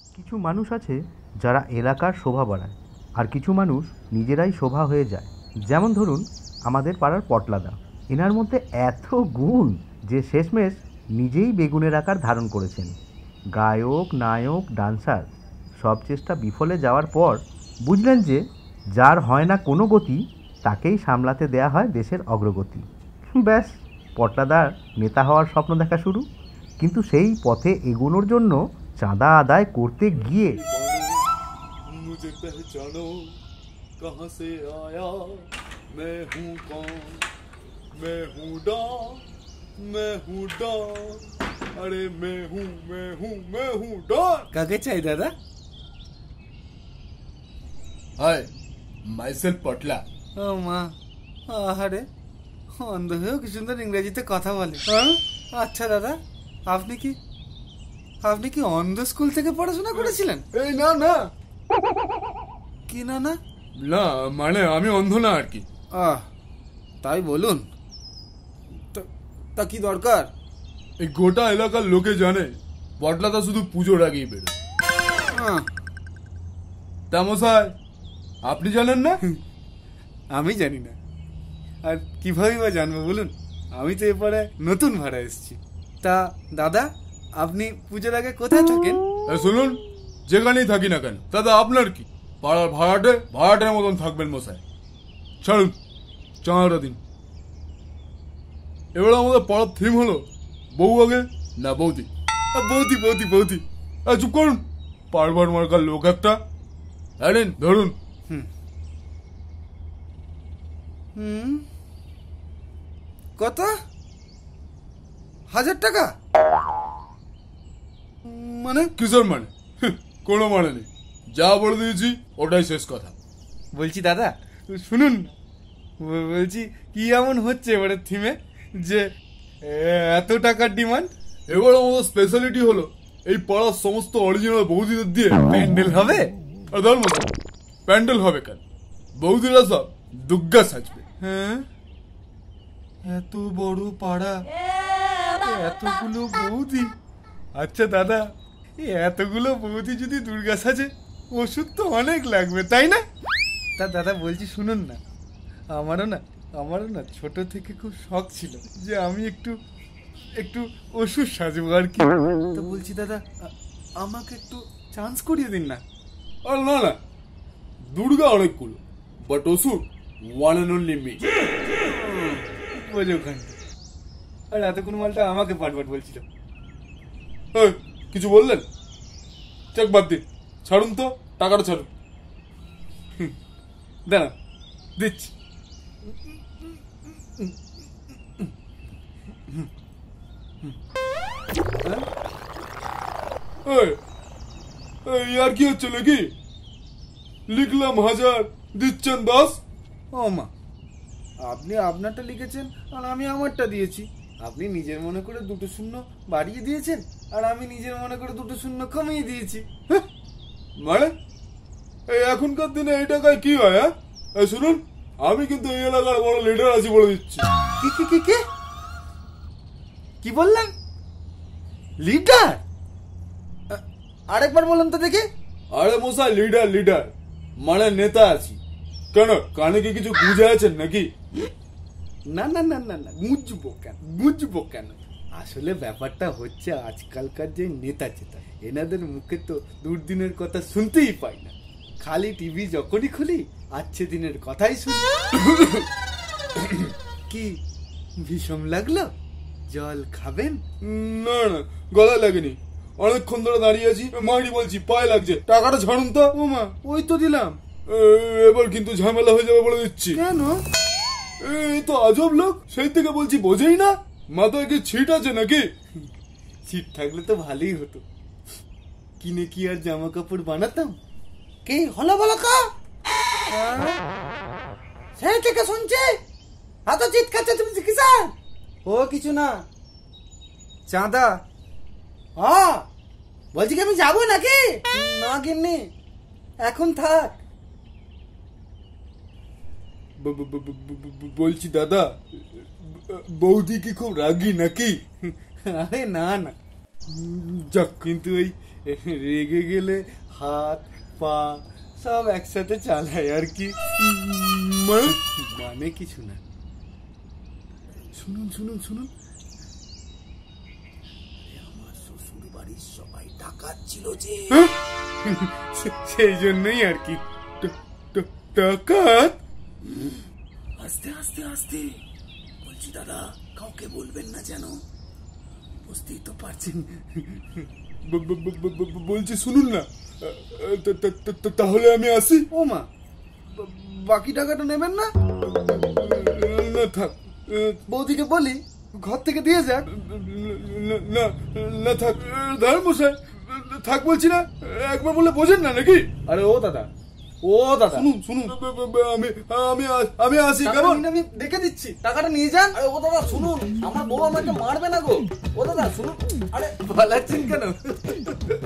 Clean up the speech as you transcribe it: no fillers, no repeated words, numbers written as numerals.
কিছু মানুষ আছে যারা এলাকার শোভা বাড়ায়, আর কিছু মানুষ নিজেরাই শোভা হয়ে যায়। যেমন ধরুন আমাদের পাড়ার পটলাদা, এনার মধ্যে এত গুণ যে শেষমেশ নিজেই বেগুনের আকার ধারণ করেছেন। গায়ক, নায়ক, ডান্সার সব চেষ্টা বিফলে যাওয়ার পর বুঝলেন যে যার হয় না কোনো গতি তাকেই সামলাতে দেয়া হয় দেশের অগ্রগতি। ব্যাস, পটলাদার নেতা হওয়ার স্বপ্ন দেখা শুরু। কিন্তু সেই পথে এগোনোর জন্য চাঁদা আদায় করতে গিয়ে मुझे पहचानो कहां से आया मैं हूं कौन मैं हूं डॉन मैं हूं डॉन अरे मैं हूं डॉन কাকে চাই দাদা? हाय माइसेल्फ पटला ও মা, আহারে, অন্ধ হয়েও কি সুন্দর ইংরেজিতে কথা বলে। আচ্ছা দাদা, আপনি কি অন্ধ স্কুল থেকে পড়াশোনা করেছিলেন? এই না না কি না না? না মানে আমি অন্ধ না আর কি। তাই বলুন। তা কি দরকার? এই গোটা এলাকার লোকে জানে পটলাদা শুধু পুজোর আগেই বেরোয়। তা মশাই আপনি জানেন না? আমি জানি না, আর কিভাবে বা জানবো বলুন? আমি তো এপারে নতুন ভাড়া এসেছি। তা দাদা, আপনি পুজোর আগে কোথায় থাকেন? শুনুন, যেখানেই থাকি না কেন দাদা আপনার কি, পাড়ার ভাড়াটের মতন থাকবেন মশাই। ছাড়ুন, চাঁদাটা দিন। এবার আমাদের পাড়ার থিম হলো বউ আগে না বৌদি। বৌদি বৌদি বৌদি। চুপ করুন, পারবার মার্কার লোক একটা। জানেন, ধরুন। কত? 1000 টাকা? মানে কিসের মানে? কোনো মানে নেই, যা বলে দিয়েছি ওটাই শেষ কথা। বলছি দাদা শুনুন, বলছি কি এমন হচ্ছে এবারে থিমে যে এত টাকার ডিমান্ড? এবার আমাদের স্পেশালিটি হলো এই পাড়ার সমস্ত অরিজিনাল বৌদিদের দিয়ে প্যান্ডেল হবে। আর ধর্ম প্যান্ডেল হবে কেন, বৌদিরা সব দুগ্গা সাজবে। হ্যাঁ, এত বড় পাড়া, এতগুলো বৌদি। আচ্ছা দাদা, এতগুলো বৌদি যদি দুর্গা সাজে, ওষুধ তো অনেক লাগবে, তাই না? তা দাদা বলছি শুনুন না, আমারও না ছোট থেকে খুব শখ ছিল যে আমি একটু ওষুধ সাজবো আর কি। তো বলছি দাদা, আমাকে একটু চান্স করিয়ে দিন না। আর না না, দুর্গা অনেকগুলো, বাট ওষুধ ওয়ান অ্যান্ড অনলি মি। বোঝো ওখানে, আর এতক্ষণ মালটা আমাকে পাটপাট বলছিল। কিছু বললেন? চেক বাদ দিন, ছাড়ুন তো, টাকাটা ছাড়ুন। দাঁড়া দিচ্ছি। আর কি হচ্ছে নাকি? লিখলাম 1000, দিচ্ছেন 10। ও মা, আপনি আপনারটা লিখেছেন আর আমি আমারটা দিয়েছি। আপনি নিজের মনে করে 2 শূন্য বাড়িয়ে দিয়েছেন, আর আমি নিজের মনে করে 2 শূন্য কমিয়ে দিয়েছি। মানে এখনকার দিনে এই টাকায় কি হয়? শুনুন, আমি কিন্তু এই এলাকার বড় লিডার আছি বলে দিচ্ছি। কি বললেন? লিডার? আরেকবার বলুন তো দেখি। আরে মশাই, লিডার মানে নেতা আছি। কেন, কানে কি কিছু গুঁজে আছেন নাকি? না না না না না, বুঝবো কেন? আসলে ব্যাপারটা হচ্ছে, আজকালকার যে নেতা এনাদের মুখে তো দুর্দিনের কথা শুনতেই পাই না। খালি টিভি যখনই খুলি আজকে দিনের কথাই শুনি। কি ভীষণ লাগলো? জল খাবেন? না না, গলায় লাগেনি, অনেকক্ষণ ধরে দাঁড়িয়ে আছি। মাইরি বলছি, পায়ে লাগছে, টাকাটা ছাড়ুন তো। ও মা, ওই তো দিলাম। এবার কিন্তু ঝামেলা হয়ে যাবে বলে দিচ্ছি। কেন? এই তো আজব লোক, সেই থেকে বলছি বোঝেই না। মাথায় কি ছিট আছে নাকি? ছিট থাকলে তো ভালোই হতো, কিনে কি আর জামা কাপড় বানাতাম? কে হলো বলো কা? সেই থেকে শুনছি এত চিৎকার তুমি কিসের? ও কিছু না, চাঁদা। বলছি কি আমি যাবো নাকি? না গিন্নি, এখন থাক। বলছি দাদা, বৌদি কি খুব রাগী নাকি? আরে না না, যাক, কিন্তু ওই রেগে গেলে হাত পা সব একসাথে চালায় আর কি। মানে কিছু না। শুনুন শুনুন শুনুন, আমার শ্বশুর বাড়ির সবাই ডাকাত ছিল যে, সেই জন্যই আর কি। ডাকাত? আস্তে আস্তে আস্তে বলছি দাদা, কাউকে বলবেন না যেন, বুঝতেই তো পারছেন। বলছি শুনুন না, তাহলে আমি আসি। ও মা, বাকি টাকাটা নেবেন না? না থাক, বৌদিকে বলি ঘর থেকে দিয়ে যাক। না না থাক, দাঁড়ান মশাই, থাক বলছি না, একবার বলে বোঝেন না নাকি? আরে ও দাদা, ও দাদা শুনুন শুনুন, আমি আসি, কেমন? আমি দেখে দিচ্ছি, টাকাটা নিয়ে যান। আরে ও দাদা শুনুন, আমার বউ আমাকে মারবে না গো। ও দাদা শুনুন, আরে পালাচ্ছেন কেন?